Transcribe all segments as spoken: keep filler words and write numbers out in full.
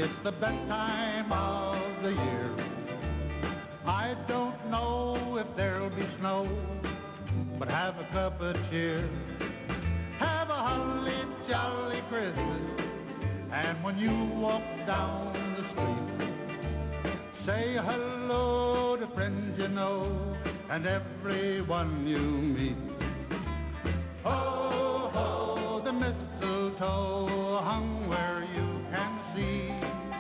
It's the best time of the year. I don't know if there'll be snow, but have a cup of cheer. Have a holly jolly Christmas, and when you walk down the street, say hello to friends you know and everyone you meet. Ho, ho, the mistletoe hung where you can see.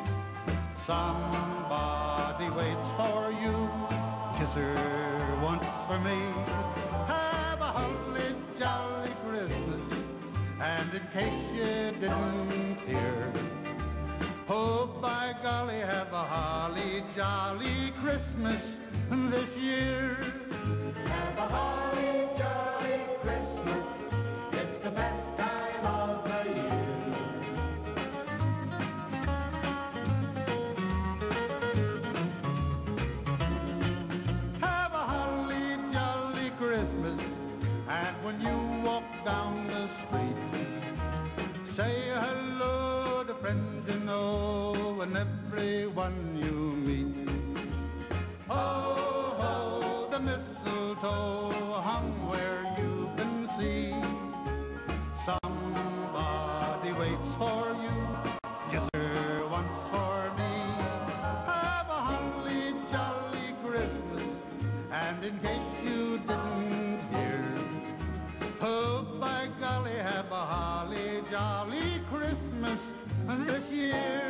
Somebody waits for you, kiss her once for me. Have a holly jolly Christmas, and in case you didn't hear, oh, by golly, have a holly jolly Christmas this year. Have a holly jolly Christmas, it's the best time of the year. Have a holly jolly Christmas, and when you walk down the street, say hello to friends you know and everyone you meet. Ho, ho, the mistletoe hung where you can see. Somebody waits for you, kiss her once for me. Have a holly jolly Christmas, and in case you didn't hear, oh, by golly, have a holly jolly Christmas this year.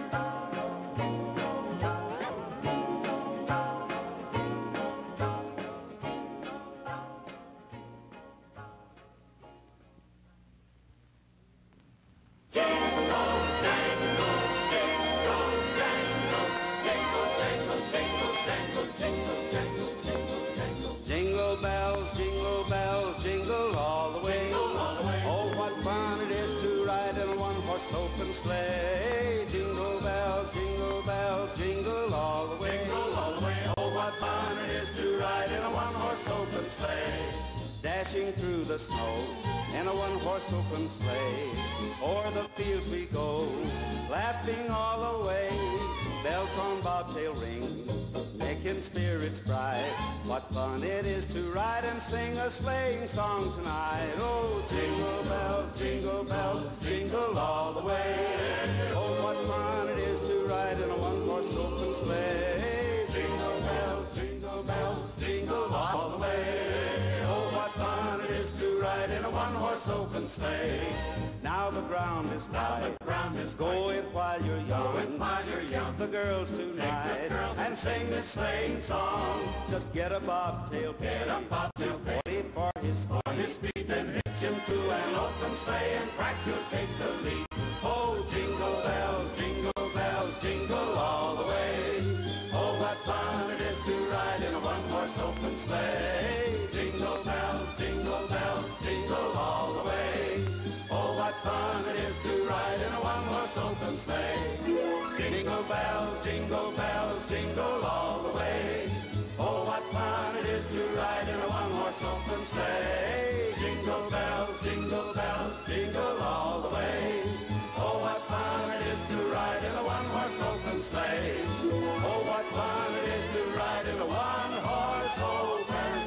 Jingle bells, jingle bells, jingle all the way. Oh, what fun it is to ride in a one-horse open sleigh. Jingle bells, jingle bells, jingle all the way. Oh, what fun it is to ride in a one-horse open sleigh. Dashing through the snow in a one-horse open sleigh. O'er the fields we go, laughing all the way. Bells on bobtail ring, making spirits bright. What fun it is to ride and sing a sleighing song tonight. Oh, jingle bells, jingle bells, jingle all the way. Oh, what fun it is to ride in a one-horse open sleigh. Jingle bells, jingle bells, jingle all the way. Oh, what fun it is to ride in a one-horse open sleigh. Now the ground is wide. Go it while you're young. While you're young. The girls tonight girls and sing this sleighing song. Just get a bobtail, get a bobtail, wait for his for his feet, and hitch him to an open sleigh, and crack you'll take the lead. Oh, jingle bells, jingle bells, jingle all the way. Oh, what fun it is to ride in a one-horse open sleigh. Jingle bells, jingle bells, jingle all the way. Oh, what fun it is to ride in a one-horse open sleigh. Jingle bells, jingle bells, jingle all the way. Oh, what fun it is to ride in a one-horse open sleigh. Jingle bells, jingle bells, jingle all the way. Oh, what fun it is to ride in a one-horse open sleigh. Oh, what fun it is to ride in a one-horse open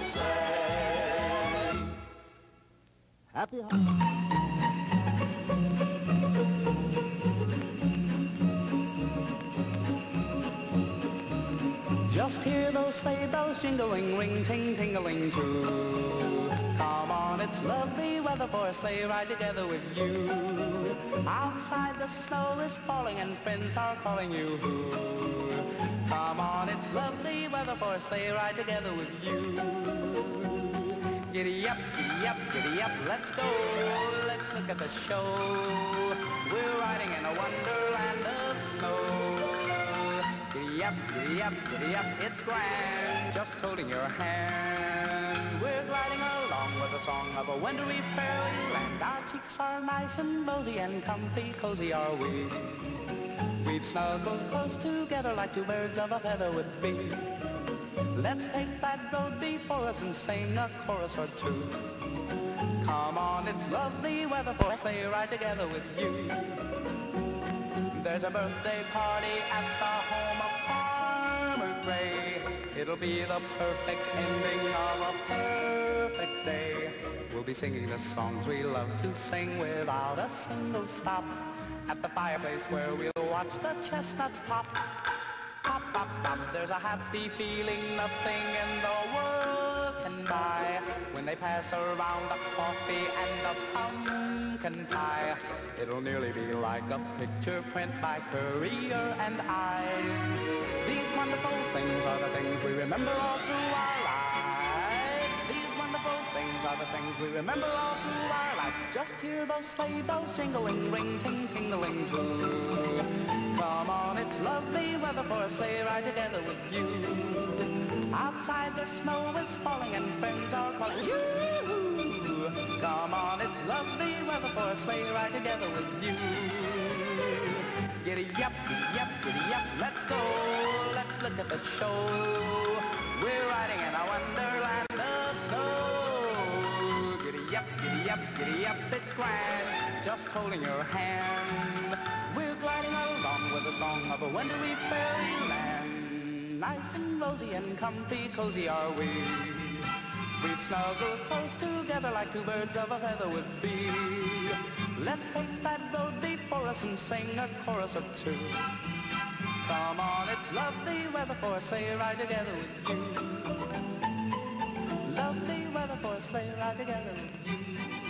sleigh. Happy holidays. Just hear those sleigh bells jingling, ring, ting, tingling too. Come on, it's lovely weather for a sleigh ride together with you. Outside the snow is falling and friends are calling you. Come on, it's lovely weather for a sleigh ride together with you. Giddy up, giddy up, giddy up, let's go. Let's look at the show. We're riding in a wonderland of snow. Giddy up, giddy up, giddy up, it's grand, just holding your hand. We're gliding along with the song of a wintry fairyland. Our cheeks are nice and rosy and comfy, cozy are we. We've snuggled close together like two birds of a feather would be. Let's take that road before us and sing a chorus or two. Come on, it's lovely weather for a sleigh ride together with you. There's a birthday party at the home of Farmer Gray. It'll be the perfect ending of a perfect day. We'll be singing the songs we love to sing without a single stop. At the fireplace where we'll watch the chestnuts pop. Pop, pop, pop. There's a happy feeling nothing in the world can buy. When they pass around the coffee and the pumpkin pie, it'll nearly be like a picture print by Currier and Ives. These wonderful things are the things we remember all through our lives. These wonderful things are the things we remember all through our lives. Just hear those sleigh bells jingling, ring, ting, tingling too. Come on, it's lovely weather for a sleigh ride together with you. Outside the snow is falling and friends are calling you. Come on, it's lovely weather for a sleigh ride together with you. Giddy up, giddy up, giddy up, let's go. Let's look at the show. We're riding in a wonderland of snow. Giddy up, giddy up, giddy up, it's grand. Just holding your hand. We're gliding along with the song of a wintry fairyland. Nice and rosy and comfy, cozy are we. We'd snuggle close together like two birds of a feather would be. Let's take that road before us and sing a chorus or two. Come on, it's lovely weather for a sleigh ride together with you. Lovely weather for a sleigh ride together with you.